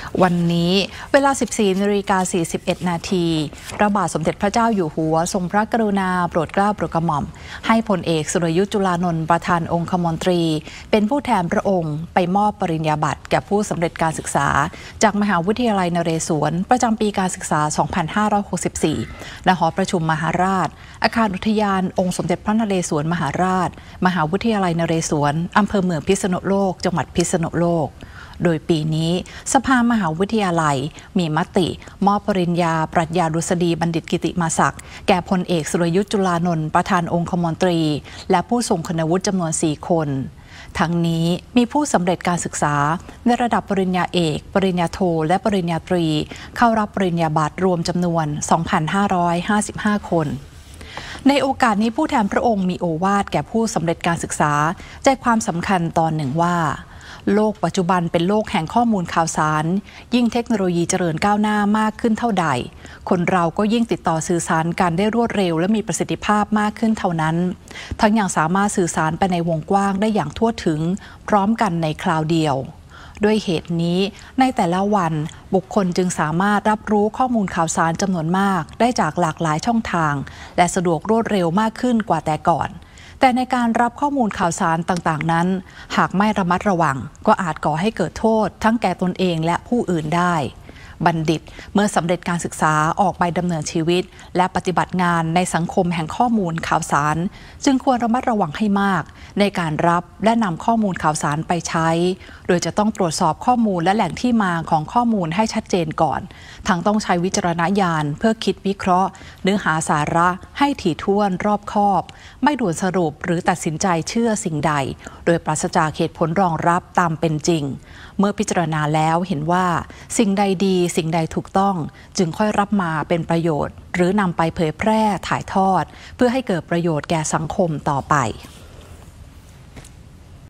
วันนี้เวลา 14:41 นาทีพระบาทสมเด็จพระเจ้าอยู่หัวทรงพระกรุณาโปรดเกล้าโปรดกระหม่อมให้พลเอกสุรยุทธ์จุลานนท์ประธานองคมนตรีเป็นผู้แทนพระองค์ไปมอบปริญญาบัตรแก่ผู้สำเร็จการศึกษาจากมหาวิทยาลัยนเรศวรประจำปีการศึกษา 2564 ณ หอประชุมมหาราชอาคารอุทยานองค์สมเด็จพระนเรศวรมหาราชมหาวิทยาลัยนเรศวรอำเภอเมืองพิษณุโลกจังหวัดพิษณุโลกโดยปีนี้สภามหาวิทยาลัยมีมติมอบปริญญาปรัชญาดุษฎีบัณฑิตกิติมาศักดิ์แก่พลเอกสุรยุทธ์จุลานนท์ประธานองคมนตรีและผู้ทรงคุณวุฒิจำนวน 4 คนทั้งนี้มีผู้สำเร็จการศึกษาในระดับปริญญาเอกปริญญาโทและปริญญาตรีเข้ารับปริญญาบัตรรวมจำนวน 2,555 คนในโอกาสนี้ผู้แทนพระองค์มีโอวาทแก่ผู้สำเร็จการศึกษาใจความสำคัญตอนหนึ่งว่าโลกปัจจุบันเป็นโลกแห่งข้อมูลข่าวสารยิ่งเทคโนโลยีเจริญก้าวหน้ามากขึ้นเท่าใดคนเราก็ยิ่งติดต่อสื่อสารกันได้รวดเร็วและมีประสิทธิภาพมากขึ้นเท่านั้นทั้งยังสามารถสื่อสารไปในวงกว้างได้อย่างทั่วถึงพร้อมกันในคราวเดียวด้วยเหตุนี้ในแต่ละวันบุคคลจึงสามารถรับรู้ข้อมูลข่าวสารจำนวนมากได้จากหลากหลายช่องทางและสะดวกรวดเร็วมากขึ้นกว่าแต่ก่อนแต่ในการรับข้อมูลข่าวสารต่างๆนั้นหากไม่ระมัดระวังก็อาจก่อให้เกิดโทษทั้งแก่ตนเองและผู้อื่นได้บัณฑิตเมื่อสำเร็จการศึกษาออกไปดำเนินชีวิตและปฏิบัติงานในสังคมแห่งข้อมูลข่าวสารจึงควรระมัดระวังให้มากในการรับและนำข้อมูลข่าวสารไปใช้โดยจะต้องตรวจสอบข้อมูลและแหล่งที่มาของข้อมูลให้ชัดเจนก่อนทั้งต้องใช้วิจารณญาณเพื่อคิดวิเคราะห์เนื้อหาสาระให้ถี่ถ้วนรอบคอบไม่ด่วนสรุปหรือตัดสินใจเชื่อสิ่งใดโดยปราศจากเหตุผลรองรับตามเป็นจริงเมื่อพิจารณาแล้วเห็นว่าสิ่งใดดีสิ่งใดถูกต้องจึงค่อยรับมาเป็นประโยชน์หรือนำไปเผยแพร่ถ่ายทอดเพื่อให้เกิดประโยชน์แก่สังคมต่อไป